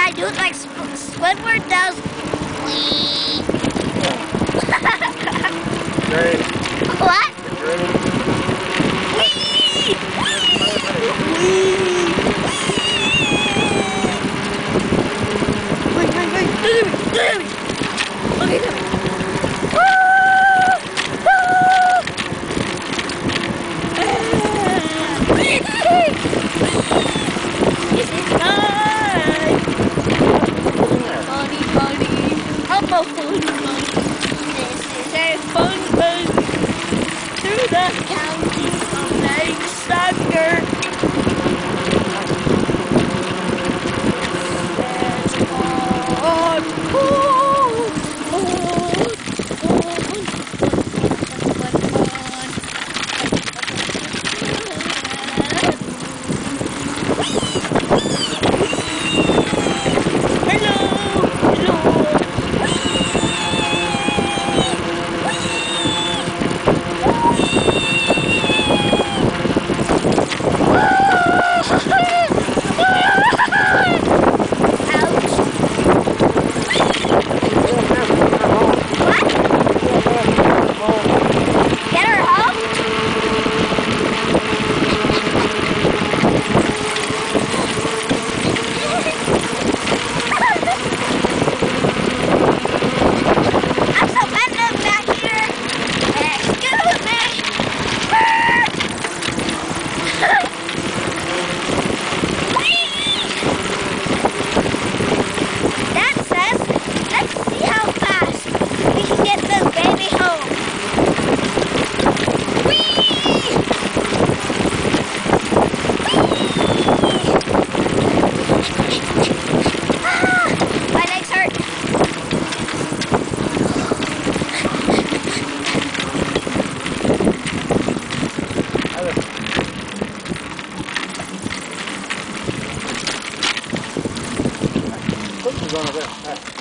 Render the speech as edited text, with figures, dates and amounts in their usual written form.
I do it like Squidward does. Wee. Great. What? Great. Wee. Wait. Okay, come on. This is mine. Funny. I'm a funny. This is a fun to the county of Lake Sucker. Cookies on the left.